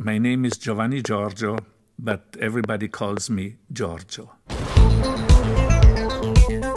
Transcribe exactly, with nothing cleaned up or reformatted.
My name is Giovanni Giorgio, but everybody calls me Giorgio.